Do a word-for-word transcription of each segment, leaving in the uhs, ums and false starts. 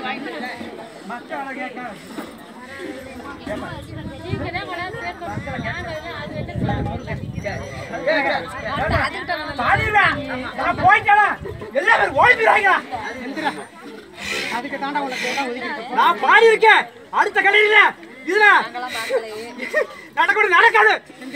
நான் பாடி இருக்கேன் அடுத்த கடையில இதுல நடக்கூட நடக்காது.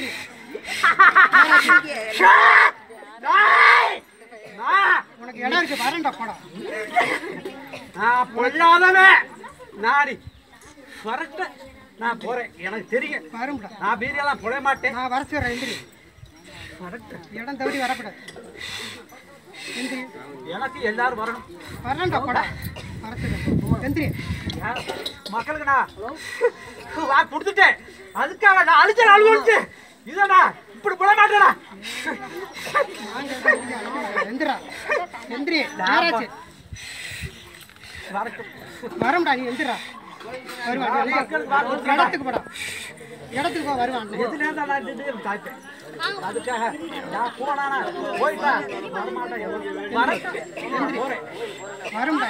உனக்கு இடம் இருக்கு வரண்டா படம். நான் பொல்லாதவன் நாடி வரட்ட நான் போறேன். எனக்கு தெரியும் வரும்டா. நான் பீரியெல்லாம் புழைய மாட்டேன். நான் வர சொல்றேன் எந்திரி. வரட்ட இடம் தவறி வரக்கூடாது. எந்திரி. எனக்கு எல்லாரும் வரணும். வரண்டா படம். வர சொல்றேன் எந்திரி. மக்களுக்கு நான் வா கொடுத்துட்டேன். அதுக்காக நான் அழிச்ச நாள் கொடுத்து இதனா இப்படி புழைய மாட்டேடா. எந்திரா எந்திரி. யாராச்சு வரும்டா. நீ எந்திரா. வருவான் இடத்துக்கு போடா. இடத்துக்கு போ வருவான். அதுக்காக நான் போனானா போயிட்டா வரமாட்டேன். வரும்டா.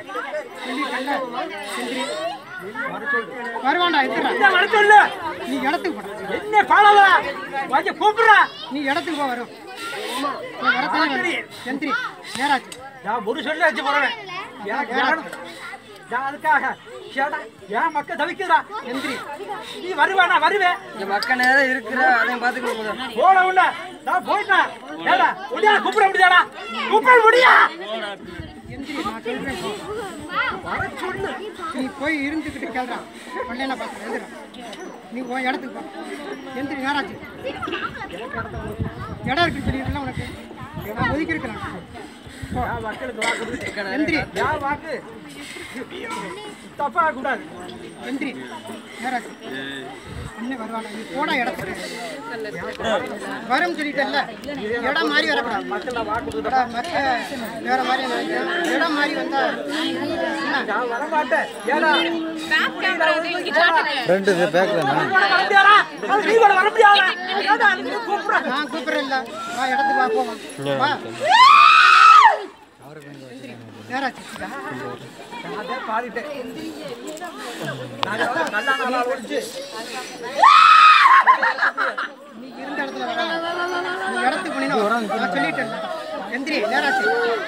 வருவான்டா. எந்திரா வர சொல்லு. நீ இடத்துக்கு போடா. என்ன பாடல வாங்க கூப்பிடுறா. நீ இடத்துக்கு போ வரும். எந்திரி. நேராச்சு. நான் ஒரு சொல்லி வச்சு போறேன். அதுக்காக என் மக்கள் தவிக்கிறா. எந்திரி. நீ வருவானா வருவேன். என் மக்கள் நேரம் இருக்கிற அதையும் பார்த்துக்க போன உள்ள நான் போயிட்டேன். ஏடா உடனே கூப்பிட முடியாடா. கூப்பிட முடியா. எந்திரி. நான் சொல்றேன் போ. வர சொல்லு. நீ போய் இருந்துக்கிட்டு கேள்றான். பண்ணேன்னா பார்த்து எந்திரா. நீ போய் இடத்துக்கு போ. எந்திரி. நேராச்சு. இடம் இருக்குன்னு சொல்லிடுறேன் உனக்கு. நான் ஒதுக்கி இருக்கிறேன். மக்களுக்கு வாக்கு எந்திரி. யார் வாக்கு தப்பா கூடாது. எந்திரி. நேராச்சு. இன்னும் வருவாங்க. நீ போடா இடத்துக்கு. வரும் சொல்லிட்டல்ல. இடம் மாறி வரக்கூடாது. மக்கள் வாக்கு மற்ற வேற மாதிரி இடம் மாறி வந்தா நான் வர மாட்டேன். ஏடா ரெண்டு பேக்ல நான் கூப்பிடுறேன். இல்ல வா இடத்துக்கு வா போவோம். வா நேராச்சு. நான் பாடிட்டேன். நல்லா நல்லா ஓடிச்சு. நீ இருந்த இடத்துல வர. நீ இடத்துக்கு போனீங்கன்னா நான் சொல்லிட்டேன். எந்திரி. நேராச்சு.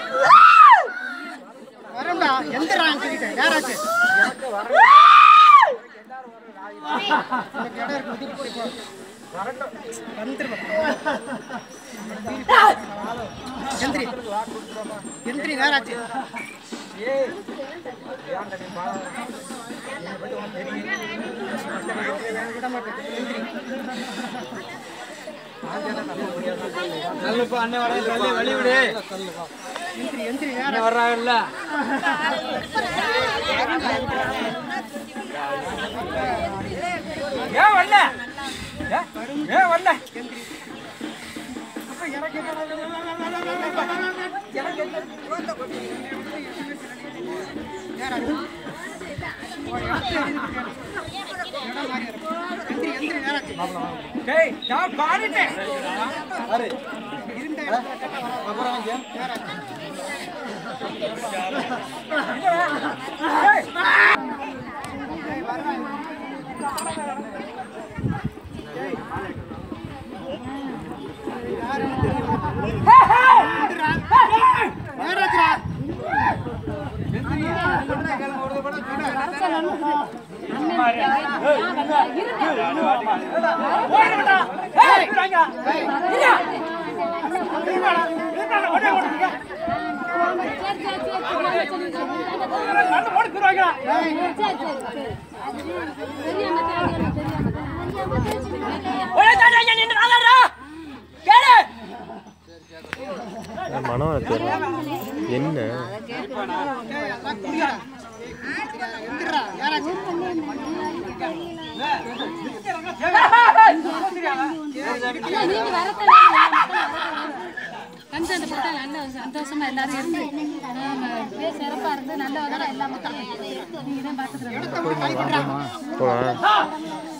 வரும்டா. எந்திரான்னு சொல்லிட்டேன். நேராச்சு. உனக்கு இடம் இருக்கு. ஒதுக்கி போய் போ. வந்துருவேன். எந்திரி. எந்திரி. நேராச்சு. விட மாட்டேன். எந்திரி. நல்லப்பா அண்ணன் வர வழி விடு. எந்திரி. எந்திரி. நேரம் வர்றாங்கல்ல. ஏன் வரல? ஏன் வரல? அப்ப எனக்கு டேய் நான் பாடிட்டேன். அரே இருந்த இடத்துல அப்புறம் வாங்க. மனம் என்ன கன்சர்ன் போட்டால் நல்ல சந்தோஷமா எல்லாரும் இருந்து பேர் சிறப்பாக இருந்து நல்ல எல்லாமே நீங்கள் தான் பார்த்துக்கிறேன்.